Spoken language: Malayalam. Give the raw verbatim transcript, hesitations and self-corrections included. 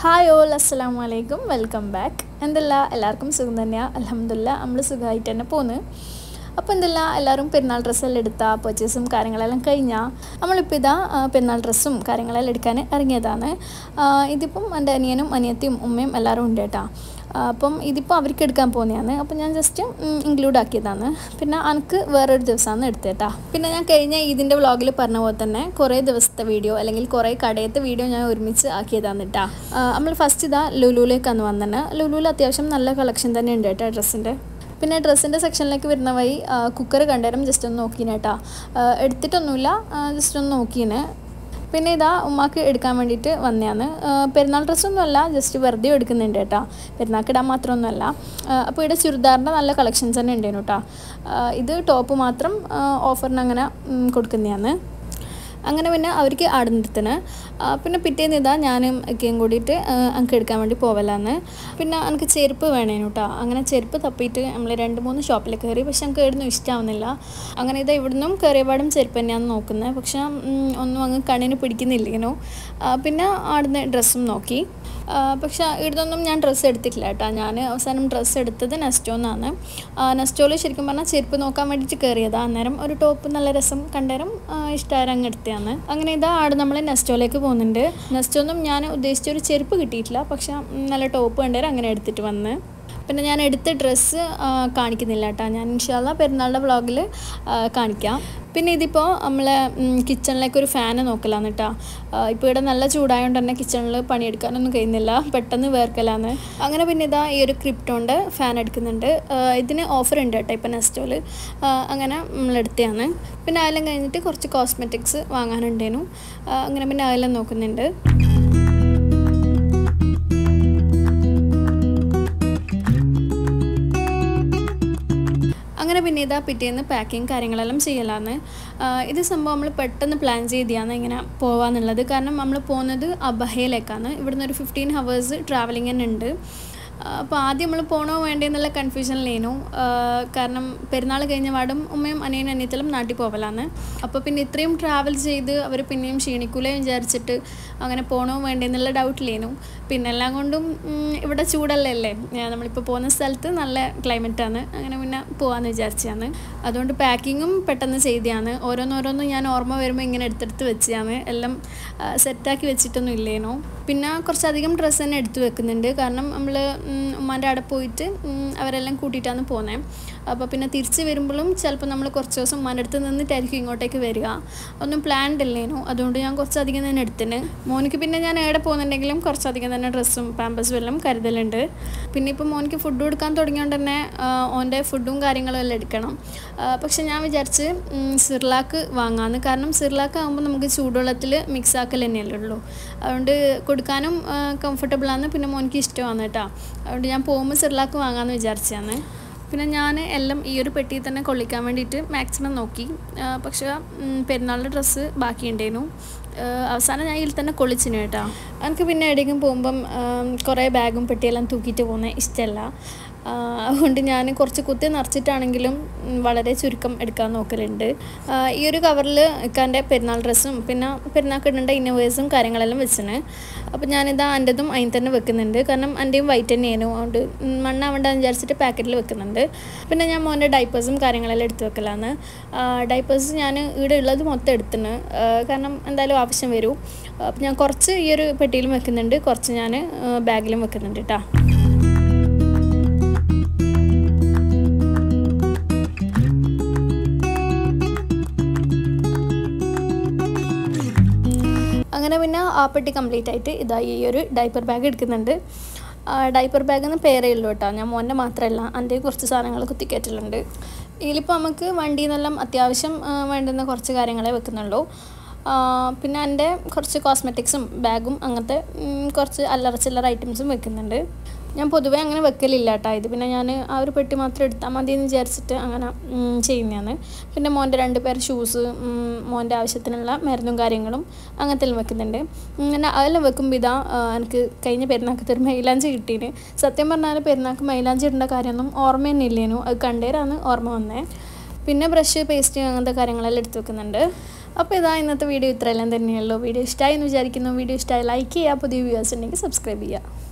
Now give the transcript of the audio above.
ഹായ് ഓൾ അസ്സലാമു അലൈക്കും വെൽക്കം ബാക്ക്. എന്തെല്ലാ എല്ലാവർക്കും സുഖം തന്നെയാണ്. അൽഹംദുലില്ലാ നമ്മൾ സുഖമായിട്ട് തന്നെ പോന്ന്. അപ്പോൾ എന്തെല്ലാം എല്ലാവരും പെരുന്നാൾ ഡ്രസ്സെല്ലാം എടുത്താൽ പർച്ചേസും കാര്യങ്ങളെല്ലാം കഴിഞ്ഞാൽ നമ്മളിപ്പോൾ ഇതാ പെരുന്നാൾ ഡ്രസ്സും കാര്യങ്ങളെല്ലാം എടുക്കാൻ ഇറങ്ങിയതാണ്. ഇതിപ്പം എൻ്റെ അനിയനും അനിയത്തിയും ഉമ്മയും എല്ലാവരും ഉണ്ട് കേട്ടോ. അപ്പം ഇതിപ്പോൾ അവർക്ക് എടുക്കാൻ പോകുന്നതാണ്. അപ്പം ഞാൻ ജസ്റ്റ് ഇൻക്ലൂഡ് ആക്കിയതാണ്. പിന്നെ എനിക്ക് വേറൊരു ദിവസമാണ് എടുത്തേട്ടാ. പിന്നെ ഞാൻ കഴിഞ്ഞ ഇതിൻ്റെ വ്ളോഗിൽ പറഞ്ഞ പോലെ തന്നെ കുറേ ദിവസത്തെ വീഡിയോ അല്ലെങ്കിൽ കുറേ കടയത്തെ വീഡിയോ ഞാൻ ഒരുമിച്ച് ആക്കിയതാണ് കേട്ടോ. നമ്മൾ ഫസ്റ്റ് ഇതാ ലുലുവിലേക്കാണ് വന്നത്. ലുലുവിൽ അത്യാവശ്യം നല്ല കളക്ഷൻ തന്നെ ഉണ്ട് കേട്ടോ ഡ്രസ്സിൻ്റെ. പിന്നെ ഡ്രസ്സിൻ്റെ സെക്ഷനിലേക്ക് വരുന്ന വഴി കുക്കർ കണ്ടേരം ജസ്റ്റ് ഒന്ന് നോക്കിന് കേട്ടോ. എടുത്തിട്ടൊന്നുമില്ല, ജസ്റ്റ് ഒന്ന് നോക്കിന്. പിന്നെ ഇതാ ഉമ്മാക്ക് എടുക്കാൻ വേണ്ടിയിട്ട് വന്നതാണ്. പെരുന്നാൾ ഡ്രസ്സൊന്നും അല്ല, ജസ്റ്റ് വെറുതെ എടുക്കുന്നുണ്ട് കേട്ടോ. പെരുന്നാൾക്ക് ഇടാൻ മാത്രമൊന്നുമല്ല. അപ്പോൾ ഇവിടെ ചുരിദാറിൻ്റെ നല്ല കളക്ഷൻസ് തന്നെ ഉണ്ടായിരുന്നു കേട്ടോ. ഇത് ടോപ്പ് മാത്രം ഓഫറിന് അങ്ങനെ കൊടുക്കുന്നതാണ്. അങ്ങനെ പിന്നെ അവർക്ക് ആടെ നിർത്തണ്. പിന്നെ പിറ്റേന്ന് ഇതാ ഞാനും ഒക്കെയും കൂടിയിട്ട് എനിക്ക് എടുക്കാൻ വേണ്ടി പോവലാന്ന്. പിന്നെ എനിക്ക് ചെരുപ്പ് വേണേനു കേട്ടോ. അങ്ങനെ ചെരുപ്പ് തപ്പിയിട്ട് നമ്മൾ രണ്ട് മൂന്ന് ഷോപ്പിൽ കയറി. പക്ഷെ എനിക്ക് ഇവിടുന്ന് ഇഷ്ടമാവുന്നില്ല. അങ്ങനെ ഇതാ ഇവിടുന്നും കയറിയപാടും ചെരുപ്പ് തന്നെയാണ് നോക്കുന്നത്. പക്ഷെ ഒന്നും അങ്ങ് കണ്ണിന് പിടിക്കുന്നില്ലേനോ. പിന്നെ ആടുന്ന് ഡ്രസ്സും നോക്കി. പക്ഷേ ഇവിടുന്നൊന്നും ഞാൻ ഡ്രസ്സ് എടുത്തിട്ടില്ല കേട്ടോ. ഞാൻ അവസാനം ഡ്രസ്സ് എടുത്തത് നെസ്റ്റോന്നാണ്. നെസ്റ്റോയിൽ ശരിക്കും പറഞ്ഞാൽ ചെരുപ്പ് നോക്കാൻ വേണ്ടിയിട്ട് കയറിയതാണ്. അന്നേരം ഒരു ടോപ്പ് നല്ല രസം കണ്ടേരം ഇഷ്ടമായാലും അങ്ങ് എടുത്തതാണ്. അങ്ങനെ ഇതാ ആട് നമ്മൾ നെസ്റ്റോയിലേക്ക് പോകുന്നുണ്ട്. നെസ്റ്റോന്നും ഞാൻ ഉദ്ദേശിച്ച ഒരു ചെരുപ്പ് കിട്ടിയിട്ടില്ല. പക്ഷെ നല്ല ടോപ്പ് കണ്ടേരം അങ്ങനെ എടുത്തിട്ട് വന്ന്. പിന്നെ ഞാൻ എടുത്ത ഡ്രസ്സ് കാണിക്കുന്നില്ല കേട്ടോ. ഞാൻ ഇൻഷാ അല്ലാഹ് പെരുന്നാളുടെ വ്ളോഗിൽ കാണിക്കാം. പിന്നെ ഇതിപ്പോൾ നമ്മൾ കിച്ചണിലേക്ക് ഒരു ഫാന് നോക്കലാന്ന് കേട്ടോ. ഇപ്പോൾ ഇവിടെ നല്ല ചൂടായതുകൊണ്ട് തന്നെ കിച്ചണിൽ പണിയെടുക്കാനൊന്നും കഴിയുന്നില്ല, പെട്ടെന്ന് വേർക്കലാന്ന്. അങ്ങനെ പിന്നെ ഇതാ ഈ ഒരു ക്രിപ്റ്റോണ്ട് ഫാൻ എടുക്കുന്നുണ്ട്. ഇതിന് ഓഫർ ഉണ്ട് കേട്ടോ ഇപ്പോൾ നെസ്റ്റോയിൽ. അങ്ങനെ നമ്മളെടുത്തതാണ്. പിന്നെ അതെല്ലാം കഴിഞ്ഞിട്ട് കുറച്ച് കോസ്മെറ്റിക്സ് വാങ്ങാനുണ്ടേനു. അങ്ങനെ പിന്നെ അതെല്ലാം നോക്കുന്നുണ്ട്. അങ്ങനെ പിന്നെ ഇതാ പിറ്റേന്ന് പാക്കിങ് കാര്യങ്ങളെല്ലാം ചെയ്യലാന്ന്. ഇത് സംഭവം നമ്മൾ പെട്ടെന്ന് പ്ലാൻ ചെയ്തിയാണ് ഇങ്ങനെ പോകാമെന്നുള്ളത്. കാരണം നമ്മൾ പോകുന്നത് അബഹയിലേക്കാണ്. ഇവിടുന്ന് ഒരു ഫിഫ്റ്റീൻ ഹവേഴ്സ് ട്രാവലിംഗ് തന്നെ ഉണ്ട്. അപ്പോൾ ആദ്യം നമ്മൾ പോകണോ വേണ്ടേ എന്നുള്ള കൺഫ്യൂഷനിലേനു. കാരണം പെരുന്നാൾ കഴിഞ്ഞ പാടും ഉമ്മയും അനിയനും അനിയത്തിലും നാട്ടിൽ പോകലാന്ന്. അപ്പോൾ പിന്നെ ഇത്രയും ട്രാവൽ ചെയ്ത് അവർ പിന്നെയും ക്ഷീണിക്കൂലേ വിചാരിച്ചിട്ട് അങ്ങനെ പോകണോ വേണ്ടേ എന്നുള്ള ഡൗട്ടിലേനു. പിന്നെ എല്ലാം കൊണ്ടും ഇവിടെ ചൂടല്ലേ, നമ്മളിപ്പോൾ പോകുന്ന സ്ഥലത്ത് നല്ല ക്ലൈമറ്റാണ്. അങ്ങനെ പിന്നെ പോകാമെന്ന് വിചാരിച്ചതാണ്. അതുകൊണ്ട് പാക്കിങ്ങും പെട്ടെന്ന് ചെയ്തതാണ്. ഓരോന്നോരോന്നും ഞാൻ ഓർമ്മ വരുമ്പോൾ ഇങ്ങനെ എടുത്തെടുത്ത് വെച്ചാണ്. എല്ലാം സെറ്റാക്കി വെച്ചിട്ടൊന്നും ഇല്ലേനോ. പിന്നെ കുറച്ചധികം ഡ്രസ്സ് തന്നെ എടുത്തു വെക്കുന്നുണ്ട്. കാരണം നമ്മൾ ഉമ്മാൻ്റെ അവിടെ പോയിട്ട് അവരെല്ലാം കൂട്ടിയിട്ടാണ് പോകുന്നത്. അപ്പോൾ പിന്നെ തിരിച്ച് വരുമ്പോഴും ചിലപ്പോൾ നമ്മൾ കുറച്ച് ദിവസം ഉമ്മാൻ്റെ അടുത്ത് നിന്നിട്ടായിരിക്കും ഇങ്ങോട്ടേക്ക് വരിക. ഒന്നും പ്ലാൻഡ് അല്ലേനു. അതുകൊണ്ട് ഞാൻ കുറച്ചധികം തന്നെ എടുത്തിന്. മോനിക്ക് പിന്നെ ഞാൻ എവിടെ പോകുന്നുണ്ടെങ്കിലും കുറച്ചധികം തന്നെ ഡ്രസ്സും പാമ്പേഴ്സും എല്ലാം കരുതലുണ്ട്. പിന്നെ ഇപ്പോൾ മോനിക്ക് ഫുഡ് കൊടുക്കാൻ തുടങ്ങിയോണ്ട് തന്നെ ഓൻ്റെ ഫുഡും കാര്യങ്ങളും എല്ലാം എടുക്കണം. പക്ഷെ ഞാൻ വിചാരിച്ച് സിർലാക്ക് വാങ്ങാമെന്ന്. കാരണം സിർലാക്ക് ആകുമ്പോൾ നമുക്ക് ചൂടുവെള്ളത്തിൽ മിക്സ് ആക്കൽ തന്നെയല്ലേ ഉള്ളൂ. അതുകൊണ്ട് കൊടുക്കാനും കംഫർട്ടബിളാണ്. പിന്നെ മോനിക്ക് ഇഷ്ടമാണ് കേട്ടോ. അതുകൊണ്ട് ഞാൻ പോകുമ്പോൾ സിർലാക്ക് വാങ്ങാമെന്ന് വിചാരിച്ചതാണ്. പിന്നെ ഞാൻ എല്ലാം ഈ ഒരു പെട്ടിയിൽ തന്നെ കൊള്ളിക്കാൻ വേണ്ടിയിട്ട് മാക്സിമം നോക്കി. പക്ഷേ പെരുന്നാളിൻ്റെ ഡ്രസ്സ് ബാക്കിയുണ്ടായിരുന്നു. അവസാനം ഞാൻ ഇതിൽ തന്നെ കൊള്ളിച്ചിന് കേട്ടോ. എനിക്ക് പിന്നെ എവിടെയെങ്കിലും പോകുമ്പം കുറേ ബാഗും പെട്ടിയെല്ലാം തൂക്കിയിട്ട് പോകുന്നത് ഇഷ്ടമല്ല. അതുകൊണ്ട് ഞാൻ കുറച്ച് കുത്തി നിറച്ചിട്ടാണെങ്കിലും വളരെ ചുരുക്കം എടുക്കാൻ നോക്കലുണ്ട്. ഈ ഒരു കവറിൽ ഇക്കാൻ്റെ പെരുന്നാൾ ഡ്രസ്സും പിന്നെ പെരുന്നാൾക്ക് ഇടേണ്ട ഇന്നോവേഴ്സും കാര്യങ്ങളെല്ലാം വെച്ചിന്. അപ്പോൾ ഞാനിതാ എൻ്റെതും അതിൽ തന്നെ വെക്കുന്നുണ്ട്. കാരണം എൻ്റെയും വൈറ്റ് തന്നെയായിരുന്നു. അതുകൊണ്ട് മണ്ണാവേണ്ടെന്ന് വിചാരിച്ചിട്ട് പാക്കറ്റിൽ വെക്കുന്നുണ്ട്. പിന്നെ ഞാൻ മോൻ്റെ ഡൈപ്പേഴ്സും കാര്യങ്ങളെല്ലാം എടുത്ത് വെക്കലാണ്. ഡൈപ്പേഴ്സ് ഞാൻ ഇവിടെ ഉള്ളത് മൊത്തം എടുത്തിന്. കാരണം എന്തായാലും ആവശ്യം വരും. അപ്പോൾ ഞാൻ കുറച്ച് ഈ ഒരു പെട്ടിയിലും വെക്കുന്നുണ്ട്, കുറച്ച് ഞാൻ ബാഗിലും വെക്കുന്നുണ്ട് കേട്ടോ. അങ്ങനെ പിന്നെ ആ പെട്ടി കംപ്ലീറ്റ് ആയിട്ട് ഇതാ ഈ ഒരു ഡൈപ്പർ ബാഗ് എടുക്കുന്നുണ്ട്. ഡൈപ്പർ ബാഗ് എന്ന് പേരേ ഉള്ളൂ കേട്ടോ. ഞാൻ മോൻ്റെ മാത്രമല്ല എൻ്റെ കുറച്ച് സാധനങ്ങൾ കുത്തിക്കയറ്റലുണ്ട്. ഇതിലിപ്പോൾ നമുക്ക് വണ്ടിയിൽ നിന്നെല്ലാം അത്യാവശ്യം വേണ്ടുന്ന കുറച്ച് കാര്യങ്ങളെ വെക്കുന്നുള്ളൂ. പിന്നെ എൻ്റെ കുറച്ച് കോസ്മെറ്റിക്സും ബാഗും അങ്ങനത്തെ കുറച്ച് അല്ലറ ചില്ലറ ഐറ്റംസും വെക്കുന്നുണ്ട്. ഞാൻ പൊതുവേ അങ്ങനെ വെക്കലില്ല കേട്ടോ. ഇത് പിന്നെ ഞാൻ ആ ഒരു പെട്ടി മാത്രം എടുത്താൽ മതി എന്ന് വിചാരിച്ചിട്ട് അങ്ങനെ ചെയ്യുന്നതാണ്. പിന്നെ മോൻ്റെ രണ്ട് പേർ ഷൂസ്, മോൻ്റെ ആവശ്യത്തിനുള്ള മരുന്നും കാര്യങ്ങളും അങ്ങനത്തെ എല്ലാം വെക്കുന്നുണ്ട്. അങ്ങനെ അതെല്ലാം വെക്കുമ്പോൾ ഇതാ എനിക്ക് കഴിഞ്ഞ പെരുന്നാൾക്ക് ഒരു മൈലാഞ്ചി കിട്ടീന്. സത്യം പറഞ്ഞാൽ പെരുന്നാൾക്ക് മൈലാഞ്ചി ഇടേണ്ട കാര്യമൊന്നും ഓർമ്മ തന്നെ ഇല്ലേനു. അത് കണ്ടേരാണ് ഓർമ്മ വന്നത്. പിന്നെ ബ്രഷ്, പേസ്റ്റ് അങ്ങനത്തെ കാര്യങ്ങളെല്ലാം എടുത്ത് വെക്കുന്നുണ്ട്. അപ്പോൾ ഇതാ ഇന്നത്തെ വീഡിയോ ഇത്രയെല്ലാം തന്നെയുള്ളൂ. വീഡിയോ ഇഷ്ടമായി എന്ന് വിചാരിക്കുന്നു. വീഡിയോ ഇഷ്ടമായി ലൈക്ക് ചെയ്യുക, പുതിയ വ്യൂവേഴ്സ് ഉണ്ടെങ്കിൽ സബ്സ്ക്രൈബ് ചെയ്യുക.